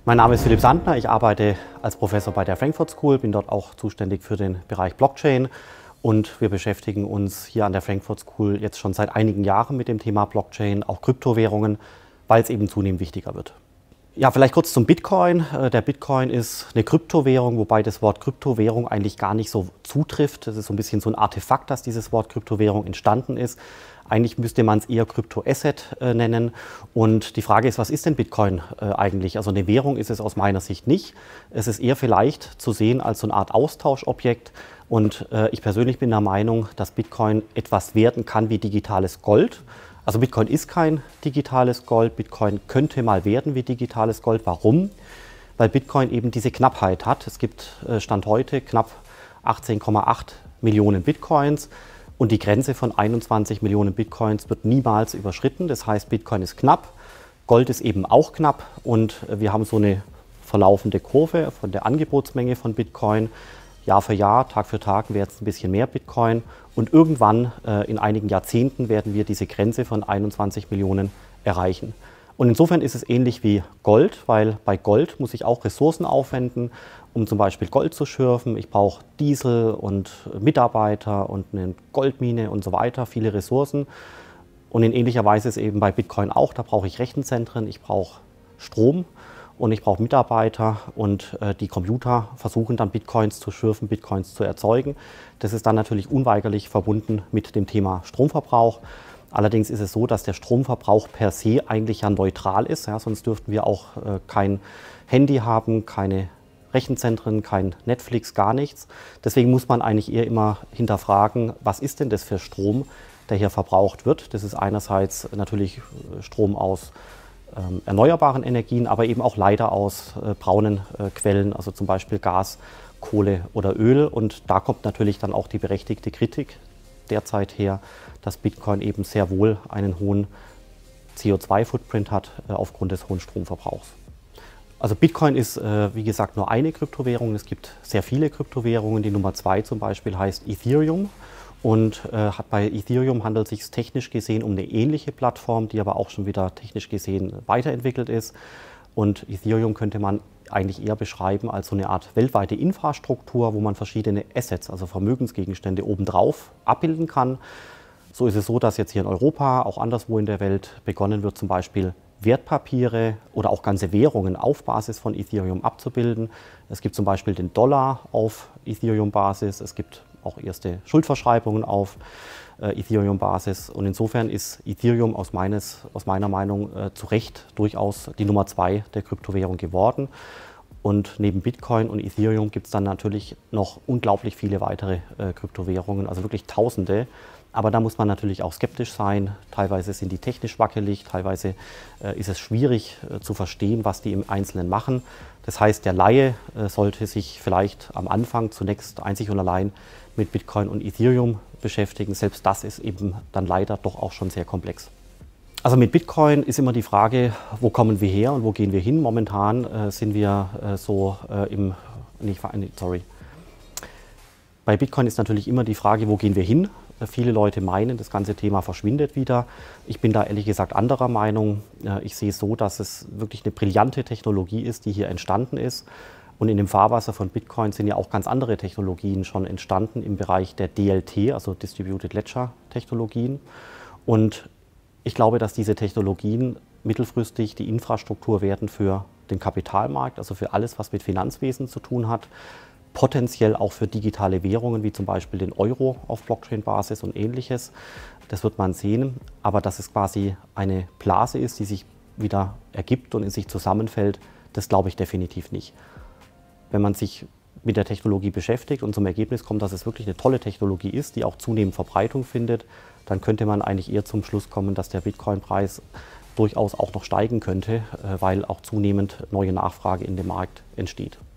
Mein Name ist Philipp Sandner, ich arbeite als Professor bei der Frankfurt School, bin dort auch zuständig für den Bereich Blockchain und wir beschäftigen uns hier an der Frankfurt School jetzt schon seit einigen Jahren mit dem Thema Blockchain, auch Kryptowährungen, weil es eben zunehmend wichtiger wird. Ja, vielleicht kurz zum Bitcoin. Der Bitcoin ist eine Kryptowährung, wobei das Wort Kryptowährung eigentlich gar nicht so zutrifft. Das ist so ein bisschen so ein Artefakt, dass dieses Wort Kryptowährung entstanden ist. Eigentlich müsste man es eher Kryptoasset nennen. Und die Frage ist, was ist denn Bitcoin eigentlich? Also eine Währung ist es aus meiner Sicht nicht. Es ist eher vielleicht zu sehen als so eine Art Austauschobjekt. Und ich persönlich bin der Meinung, dass Bitcoin etwas werden kann wie digitales Gold. Also Bitcoin ist kein digitales Gold. Bitcoin könnte mal werden wie digitales Gold. Warum? Weil Bitcoin eben diese Knappheit hat. Es gibt Stand heute knapp 18,8 Millionen Bitcoins. Und die Grenze von 21 Millionen Bitcoins wird niemals überschritten. Das heißt, Bitcoin ist knapp, Gold ist eben auch knapp und wir haben so eine verlaufende Kurve von der Angebotsmenge von Bitcoin. Jahr für Jahr, Tag für Tag wird es ein bisschen mehr Bitcoin und irgendwann in einigen Jahrzehnten werden wir diese Grenze von 21 Millionen erreichen. Und insofern ist es ähnlich wie Gold, weil bei Gold muss ich auch Ressourcen aufwenden, um zum Beispiel Gold zu schürfen. Ich brauche Diesel und Mitarbeiter und eine Goldmine und so weiter, viele Ressourcen. Und in ähnlicher Weise ist es eben bei Bitcoin auch. Da brauche ich Rechenzentren, ich brauche Strom und ich brauche Mitarbeiter und die Computer versuchen dann Bitcoins zu schürfen, Bitcoins zu erzeugen. Das ist dann natürlich unweigerlich verbunden mit dem Thema Stromverbrauch. Allerdings ist es so, dass der Stromverbrauch per se eigentlich ja neutral ist. Ja, sonst dürften wir auch kein Handy haben, keine Rechenzentren, kein Netflix, gar nichts. Deswegen muss man eigentlich eher immer hinterfragen, was ist denn das für Strom, der hier verbraucht wird. Das ist einerseits natürlich Strom aus erneuerbaren Energien, aber eben auch leider aus braunen Quellen, also zum Beispiel Gas, Kohle oder Öl. Und da kommt natürlich dann auch die berechtigte Kritik derzeit her, dass Bitcoin eben sehr wohl einen hohen CO2-Footprint hat aufgrund des hohen Stromverbrauchs. Also Bitcoin ist, wie gesagt, nur eine Kryptowährung. Es gibt sehr viele Kryptowährungen. Die Nummer 2 zum Beispiel heißt Ethereum. Und bei Ethereum handelt es sich technisch gesehen um eine ähnliche Plattform, die aber auch schon wieder technisch gesehen weiterentwickelt ist. Und Ethereum könnte man eigentlich eher beschreiben als so eine Art weltweite Infrastruktur, wo man verschiedene Assets, also Vermögensgegenstände obendrauf abbilden kann. So ist es so, dass jetzt hier in Europa, auch anderswo in der Welt, begonnen wird, zum Beispiel Wertpapiere oder auch ganze Währungen auf Basis von Ethereum abzubilden. Es gibt zum Beispiel den Dollar auf Ethereum-Basis, es gibt auch erste Schuldverschreibungen auf Ethereum-Basis. Und insofern ist Ethereum aus meiner Meinung zu Recht durchaus die Nummer 2 der Kryptowährung geworden. Und neben Bitcoin und Ethereum gibt es dann natürlich noch unglaublich viele weitere Kryptowährungen, also wirklich Tausende. Aber da muss man natürlich auch skeptisch sein. Teilweise sind die technisch wackelig, teilweise ist es schwierig zu verstehen, was die im Einzelnen machen. Das heißt, der Laie sollte sich vielleicht am Anfang zunächst einzig und allein mit Bitcoin und Ethereum beschäftigen. Selbst das ist eben dann leider doch auch schon sehr komplex. Also mit Bitcoin ist immer die Frage, wo kommen wir her und wo gehen wir hin? Momentan sind wir Bei Bitcoin ist natürlich immer die Frage, wo gehen wir hin? Viele Leute meinen, das ganze Thema verschwindet wieder. Ich bin da ehrlich gesagt anderer Meinung. Ich sehe es so, dass es wirklich eine brillante Technologie ist, die hier entstanden ist. Und in dem Fahrwasser von Bitcoin sind ja auch ganz andere Technologien schon entstanden im Bereich der DLT, also Distributed Ledger Technologien. Und ich glaube, dass diese Technologien mittelfristig die Infrastruktur werden für den Kapitalmarkt, also für alles, was mit Finanzwesen zu tun hat. Potenziell auch für digitale Währungen, wie zum Beispiel den Euro auf Blockchain-Basis und ähnliches. Das wird man sehen, aber dass es quasi eine Blase ist, die sich wieder ergibt und in sich zusammenfällt, das glaube ich definitiv nicht. Wenn man sich mit der Technologie beschäftigt und zum Ergebnis kommt, dass es wirklich eine tolle Technologie ist, die auch zunehmend Verbreitung findet, dann könnte man eigentlich eher zum Schluss kommen, dass der Bitcoin-Preis durchaus auch noch steigen könnte, weil auch zunehmend neue Nachfrage in dem Markt entsteht.